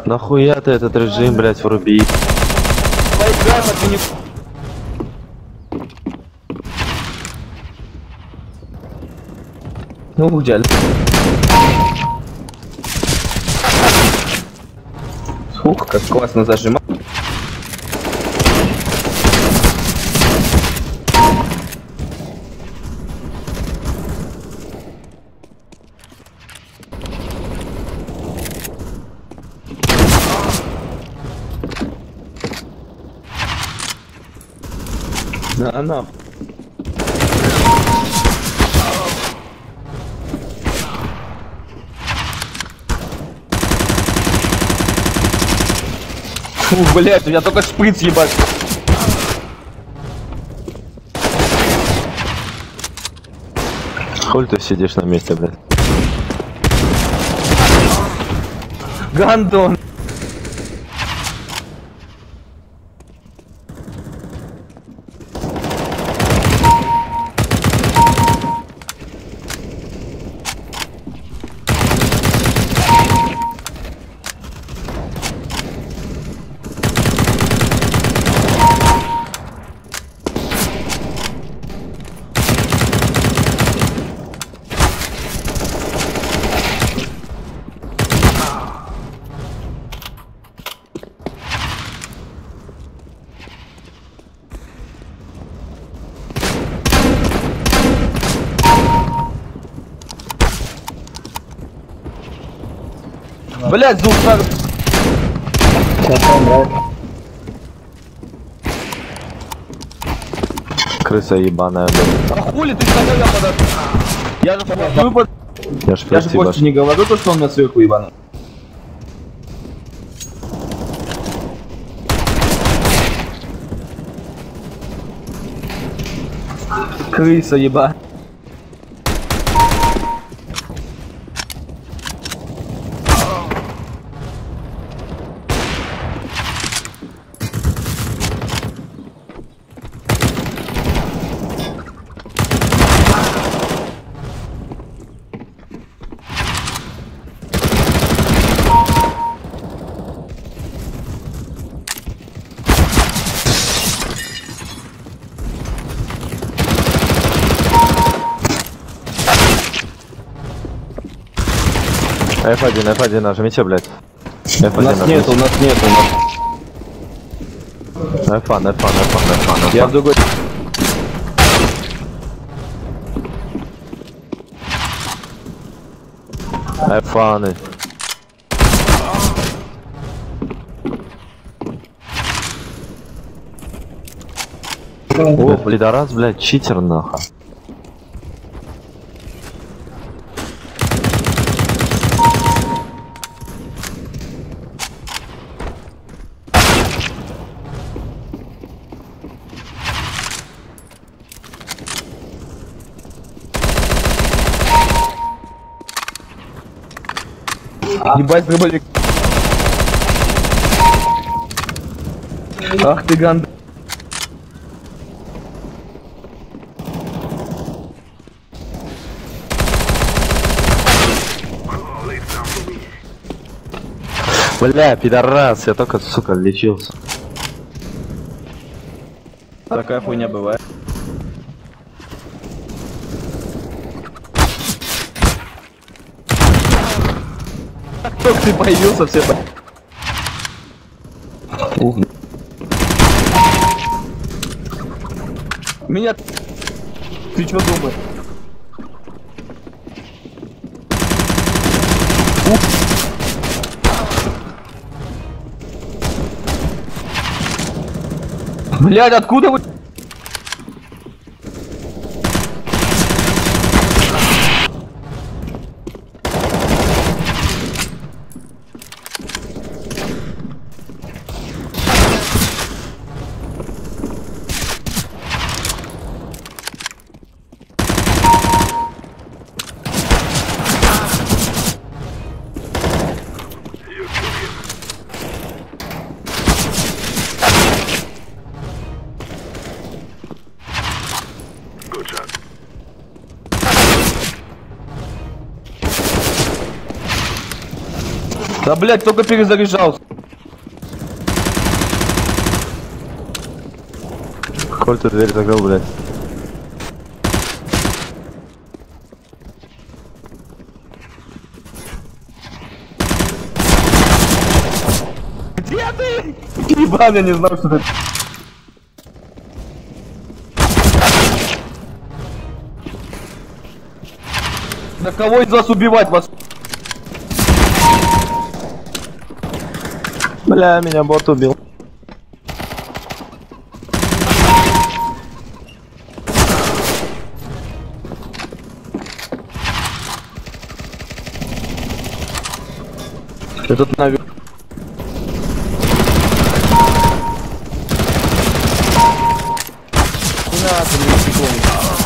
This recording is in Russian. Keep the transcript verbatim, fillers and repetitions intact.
Нахуя ты этот режим, блять, вруби? Ну, удель. Ух, как классно зажимать. На, на. Фу, блядь, у меня только шприц, ебать. Хуй ты сидишь на месте, блядь? Гандон. Блять, звук так. Крыса ебаная, блядь. А хули ты сказал, я подожди. Я же выпад. Я ж Я же спасибо. Костю не говорю, то, что он меня сверху ебанул. Крыса еба. эф один, эф один, нажмите, блядь. эф один, У нас нету, у нас нету, у нас. эф один, эф один, эф один, эф один. Я в другой. эф один. О, пидорас, блядь, читер, нахуй. Ебать, дробовик. Ах ты ганд. Бля, пидорас, я только, сука, лечился. Такая хуйня бывает. Как ты появился, все по... Ух. Меня... Ты чё думаешь? Ух. Блядь, откуда вы... Да, блядь, только перезаряжался. Коль ты дверь закрыл, блядь. Где ты? Ебан, я не знал, что ты... На кого из вас убивать вас? Бля, меня бот убил. Я тут наверх. Не надо, не секунду.